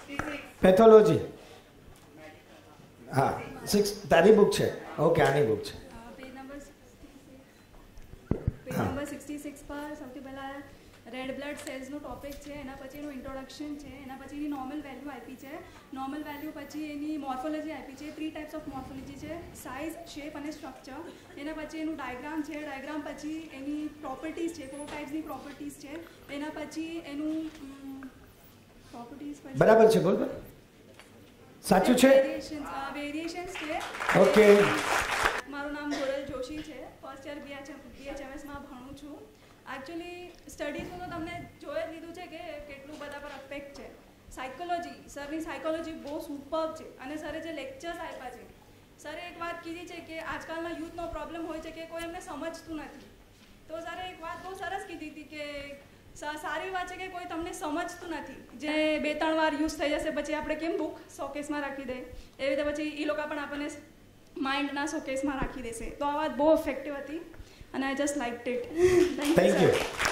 Pathology. હા 6 તારી book છે. ઓકે આની બુક છે. પેજ નંબર 66 પર સૌથી પહેલા રેડ બ્લડ સેલ્સનો ટોપિક છે, એના પછી એનું ઇન્ટ્રોડક્શન છે, એના પછી એની નોર્મલ વેલ્યુ આપી છે, નોર્મલ વેલ્યુ પછી એની મોર્ફોલોજી આપી છે, 3 ટાઈપ્સ ઓફ મોર્ફોલોજી છે, સાઇઝ, શેપ અને સ્ટ્રક્ચર. એના પછી એનું ડાયગ્રામ છે, ડાયગ્રામ પછી એની પ્રોપર્ટીઝ છે, 4 ટાઈપ્સની પ્રોપર્ટીઝ છે, એના પછી એનું પ્રોપર્ટીઝ બરાબર છે. બોલ સાચું છે. વેરિએશન્સ છે. ઓકે. મારું નામ ગોરલ જોશી છે, ફર્સ્ટ યર BHMSમાં ભણું છું. એકચ્યુઅલી સ્ટડીઝનું તો તમને જોઈ જ લીધું છે કે કેટલું બધા પર અફેક્ટ છે. સાયકોલોજી, સરની સાયકોલોજી બહુ સુપર છે અને સરે જે લેક્ચર્સ આપ્યા છે, સરે એક વાત કીધી છે કે આજકાલના યુથનો પ્રોબ્લેમ હોય છે કે કોઈ એમને સમજતું નથી. તો સરે એક વાત બહુ સરસ કીધી હતી કે સારી વાત છે કે કોઈ તમને સમજતું નથી. જે 2-3 વાર યુઝ થઈ જશે પછી આપણે કેમ બુક શોકેસમાં રાખી દે, એવી રીતે પછી એ લોકો પણ આપણને માઇન્ડના શોકેસમાં રાખી દેશે. તો આ વાત બહુ ઇફેક્ટિવ હતી અને I just liked it. Thank you.